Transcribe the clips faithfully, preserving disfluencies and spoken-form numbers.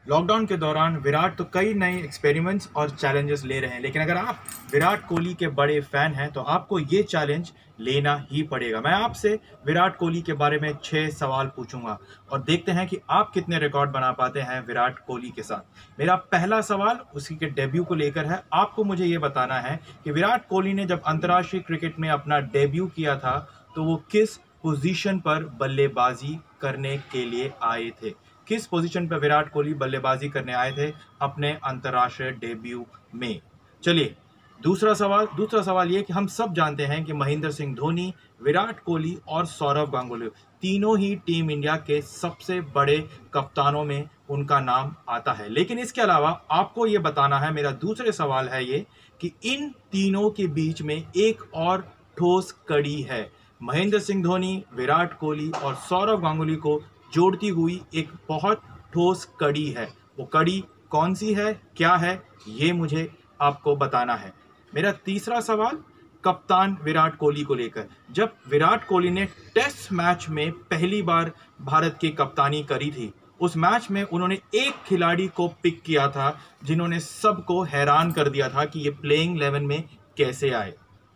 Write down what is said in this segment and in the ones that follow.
Lockdown के दौरान विराट तो कई नए एक्सपेरिमेंट्स और चैलेंजेस ले रहे हैं, लेकिन अगर आप विराट कोहली के बड़े फैन हैं तो आपको ये चैलेंज लेना ही पड़ेगा। मैं आपसे विराट कोहली के बारे में छह सवाल पूछूंगा और देखते हैं कि आप कितने रिकॉर्ड बना पाते हैं विराट कोहली के साथ। मेरा पहला सवाल उसी के डेब्यू को लेकर है। आपको मुझे ये बताना है कि विराट कोहली ने जब अंतर्राष्ट्रीय क्रिकेट में अपना डेब्यू किया था तो वो किस पोजीशन पर बल्लेबाजी करने के लिए आए थे। किस पोजीशन पर विराट कोहली बल्लेबाजी करने आए थे अपने अंतर्राष्ट्रीय डेब्यू में। चलिए दूसरा सवाल दूसरा सवाल ये कि हम सब जानते हैं कि महेंद्र सिंह धोनी, विराट कोहली और सौरव गांगुली तीनों ही टीम इंडिया के सबसे बड़े कप्तानों में उनका नाम आता है, लेकिन इसके अलावा आपको ये बताना है, मेरा दूसरे सवाल है ये कि इन तीनों के बीच में एक और ठोस कड़ी है। महेंद्र सिंह धोनी, विराट कोहली और सौरव गांगुली को जोड़ती हुई एक बहुत ठोस कड़ी है। वो कड़ी कौन सी है, क्या है, ये मुझे आपको बताना है। मेरा तीसरा सवाल कप्तान विराट कोहली को लेकर। जब विराट कोहली ने टेस्ट मैच में पहली बार भारत की कप्तानी करी थी, उस मैच में उन्होंने एक खिलाड़ी को पिक किया था जिन्होंने सबको हैरान कर दिया था कि ये प्लेइंग इलेवन में कैसे आए।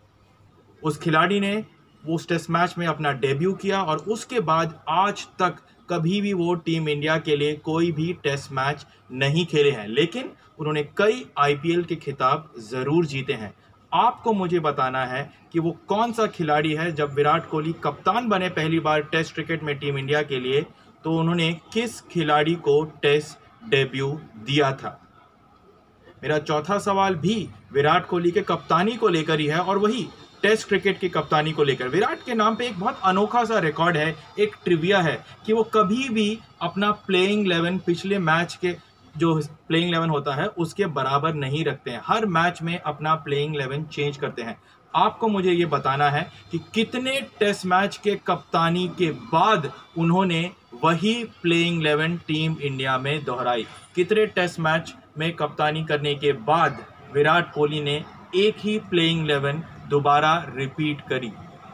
उस खिलाड़ी ने उस टेस्ट मैच में अपना डेब्यू किया और उसके बाद आज तक कभी भी वो टीम इंडिया के लिए कोई भी टेस्ट मैच नहीं खेले हैं, लेकिन उन्होंने कई आईपीएल के खिताब जरूर जीते हैं। आपको मुझे बताना है कि वो कौन सा खिलाड़ी है। जब विराट कोहली कप्तान बने पहली बार टेस्ट क्रिकेट में टीम इंडिया के लिए, तो उन्होंने किस खिलाड़ी को टेस्ट डेब्यू दिया था। मेरा चौथा सवाल भी विराट कोहली के कप्तानी को लेकर ही है और वही टेस्ट क्रिकेट की कप्तानी को लेकर। विराट के नाम पे एक बहुत अनोखा सा रिकॉर्ड है, एक ट्रिविया है कि वो कभी भी अपना प्लेइंग इलेवन पिछले मैच के जो प्लेइंग इलेवन होता है उसके बराबर नहीं रखते हैं। हर मैच में अपना प्लेइंग इलेवन चेंज करते हैं। आपको मुझे ये बताना है कि कितने टेस्ट मैच के कप्तानी के बाद उन्होंने वही प्लेइंग इलेवन टीम इंडिया में दोहराई। कितने टेस्ट मैच में कप्तानी करने के बाद विराट कोहली ने एक ही प्लेइंग इलेवन दोबारा रिपीट करी।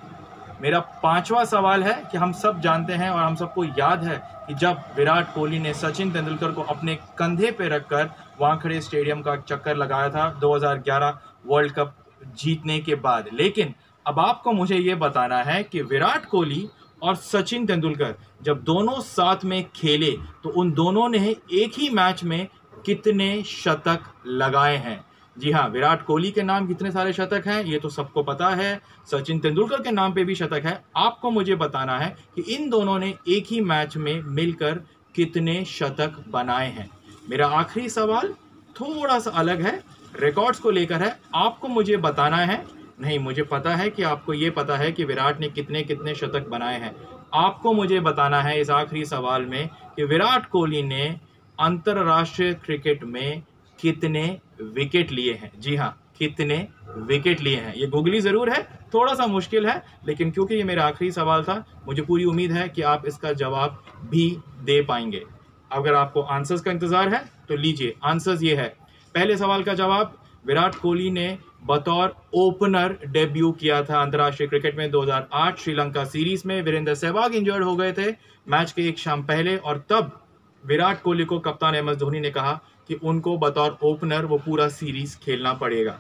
मेरा पांचवा सवाल है कि हम सब जानते हैं और हम सबको याद है कि जब विराट कोहली ने सचिन तेंदुलकर को अपने कंधे पे रखकर वानखेड़े स्टेडियम का चक्कर लगाया था दो हज़ार ग्यारह वर्ल्ड कप जीतने के बाद, लेकिन अब आपको मुझे ये बताना है कि विराट कोहली और सचिन तेंदुलकर जब दोनों साथ में खेले तो उन दोनों ने एक ही मैच में कितने शतक लगाए हैं। जी हाँ, विराट कोहली के नाम कितने सारे शतक हैं ये तो सबको पता है, सचिन तेंदुलकर के नाम पे भी शतक है। आपको मुझे बताना है कि इन दोनों ने एक ही मैच में मिलकर कितने शतक बनाए हैं। मेरा आखिरी सवाल थोड़ा सा अलग है, रिकॉर्ड्स को लेकर है। आपको मुझे बताना है, नहीं मुझे पता है कि आपको ये पता है कि विराट ने कितने कितने शतक बनाए हैं। आपको मुझे बताना है इस आखिरी सवाल में कि विराट कोहली ने अंतरराष्ट्रीय क्रिकेट में कितने विकेट लिए हैं। जी हाँ, कितने विकेट लिए हैं। ये गूगली जरूर है, थोड़ा सा मुश्किल है, लेकिन क्योंकि ये मेरा आखिरी सवाल था मुझे पूरी उम्मीद है कि आप इसका जवाब भी दे पाएंगे। अगर आपको आंसर्स का इंतजार है तो लीजिए, आंसर्स ये है। पहले सवाल का जवाब, विराट कोहली ने बतौर ओपनर डेब्यू किया था अंतर्राष्ट्रीय क्रिकेट में दो हज़ार आठ श्रीलंका सीरीज में। वीरेंद्र सहवाग इंजर्ड हो गए थे मैच के एक शाम पहले और तब विराट कोहली को कप्तान एम एस धोनी ने कहा कि उनको बतौर ओपनर वो पूरा सीरीज खेलना पड़ेगा।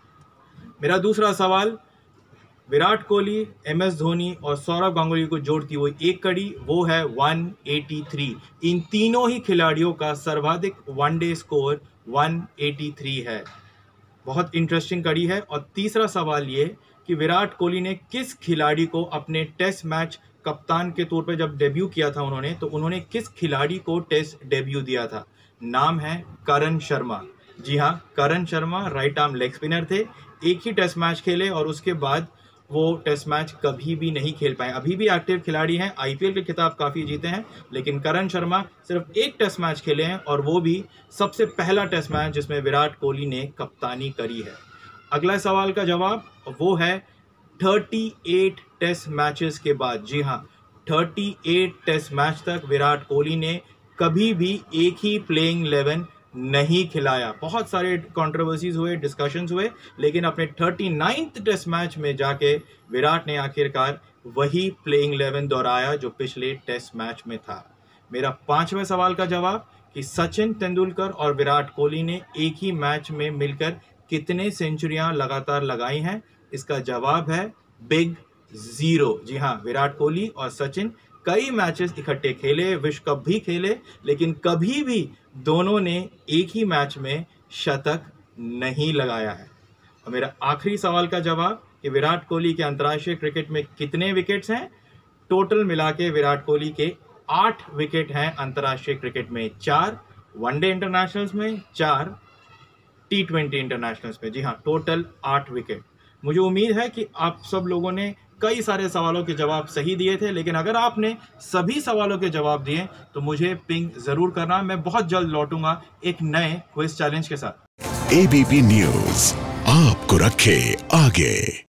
मेरा दूसरा सवाल, विराट कोहली, एम एस धोनी और सौरव गांगुली को जोड़ती हुई एक कड़ी, वो है एक सौ तिरासी। इन तीनों ही खिलाड़ियों का सर्वाधिक वनडे स्कोर एक सौ तिरासी है। बहुत इंटरेस्टिंग कड़ी है। और तीसरा सवाल ये कि विराट कोहली ने किस खिलाड़ी को अपने टेस्ट मैच कप्तान के तौर पर जब डेब्यू किया था उन्होंने तो उन्होंने किस खिलाड़ी को टेस्ट डेब्यू दिया था। नाम है करण शर्मा। जी हाँ, Karan Sharma right arm leg spinner थे। एक ही टेस्ट मैच खेले और उसके बाद वो टेस्ट मैच कभी भी नहीं खेल पाए। अभी भी एक्टिव खिलाड़ी हैं, आईपीएल के खिताब काफ़ी जीते हैं, लेकिन करण शर्मा सिर्फ एक टेस्ट मैच खेले हैं और वो भी सबसे पहला टेस्ट मैच जिसमें विराट कोहली ने कप्तानी करी है। अगला सवाल का जवाब वो है अड़तीस टेस्ट मैचेस के बाद। जी हाँ, अड़तीस टेस्ट मैच तक विराट कोहली ने कभी भी एक ही प्लेइंग इलेवन नहीं खिलाया। बहुत सारे कंट्रोवर्सीज हुए, डिस्कशंस हुए, लेकिन अपने उनतालीसवें टेस्ट मैच में जाके विराट ने आखिरकार वही प्लेइंग इलेवन दोहराया जो पिछले टेस्ट मैच में था। मेरा पांचवें सवाल का जवाब कि सचिन तेंदुलकर और विराट कोहली ने एक ही मैच में मिलकर कितने सेंचुरियां लगातार लगाई हैं? इसका जवाब है बिग जीरो। जी हाँ, विराट कोहली और सचिन कई मैचेस इकट्ठे खेले, विश्व कप भी खेले, लेकिन कभी भी दोनों ने एक ही मैच में शतक नहीं लगाया है। और मेरा आखिरी सवाल का जवाब कि विराट कोहली के अंतर्राष्ट्रीय क्रिकेट में कितने विकेट्स हैं? टोटल मिला के विराट कोहली के आठ विकेट हैं अंतर्राष्ट्रीय क्रिकेट में, चार वनडे इंटरनेशनल्स में, चार टी ट्वेंटी इंटरनेशनल्स में। जी हाँ, टोटल आठ विकेट। मुझे उम्मीद है कि आप सब लोगों ने कई सारे सवालों के जवाब सही दिए थे, लेकिन अगर आपने सभी सवालों के जवाब दिए तो मुझे पिंग जरूर करना। मैं बहुत जल्द लौटूंगा एक नए क्विज चैलेंज के साथ। एबीपी न्यूज आपको रखे आगे।